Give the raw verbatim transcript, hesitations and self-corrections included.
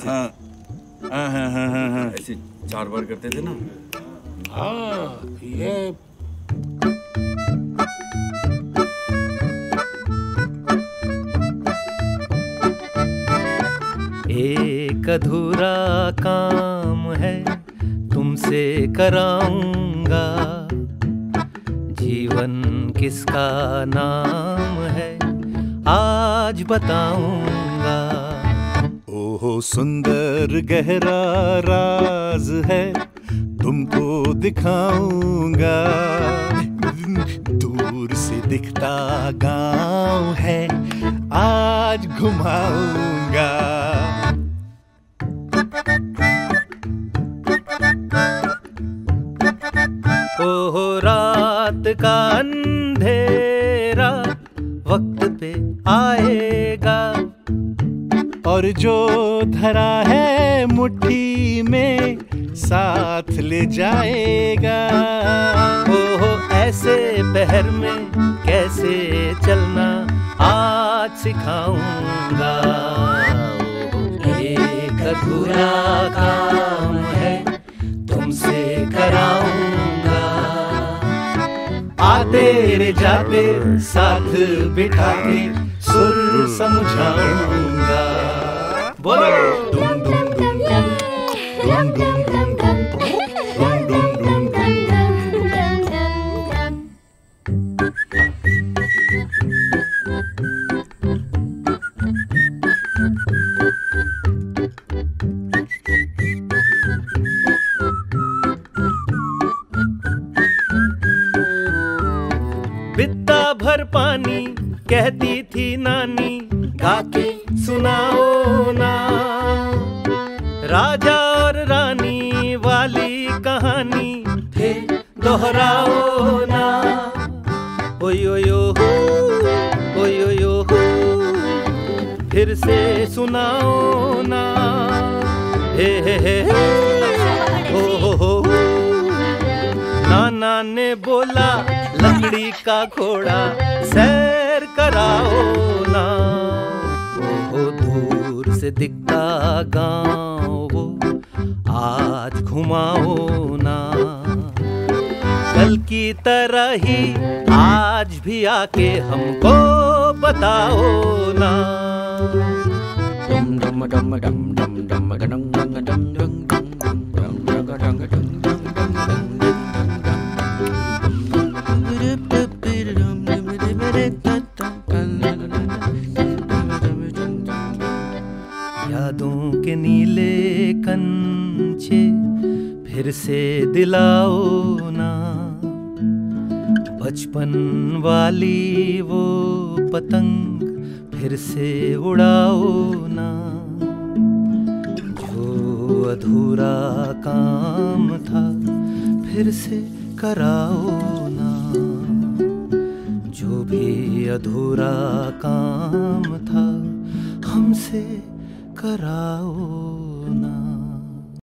हाँ हाँ हाँ हाँ हाँ हाँ ऐसे चार बार करते थे ना। हाँ ये एक अधूरा काम है तुमसे कराऊंगा, जीवन किसका नाम है आज बताऊंगा। ओहो सुंदर गहरा राज है तुमको दिखाऊंगा, दूर से दिखता गांव है आज घुमाऊंगा। ओहो रात का अंधेरा वक्त पे आएगा, और जो धरा है मुट्ठी में साथ ले जाएगा। ओहो ऐसे पहर में कैसे चलना आज सिखाऊंगा। एक अधूरा काम है तुमसे कराऊंगा, आते रे जाते साथ बिठा के सुर समझाऊंगा। बोलो डुम डुम डुम डुम डुम डुम डुम डुम डुम बित्ता भर पानी कहती थी नानी, गा के सुनाओ ना राजा और रानी वाली कहानी फिर दोहराओ ना। ओय ओय हो ओय ओय हो फिर से सुनाओ ना। हे हे हे हो हो हो नाना ने बोला लकड़ी का घोड़ा सैर कराओ ना। वो दूर से दिखता गाँव वो आज घुमाओ ना। कल की तरह ही आज भी आके हमको बताओ ना। डम डम डम डम डम डम डम डम डम यादों के नीले कंचे फिर से दिलाओ ना। बचपन वाली वो पतंग फिर से उड़ाओ ना। जो अधूरा काम था फिर से कराओ ना। जो भी अधूरा काम था हमसे कराओ ना।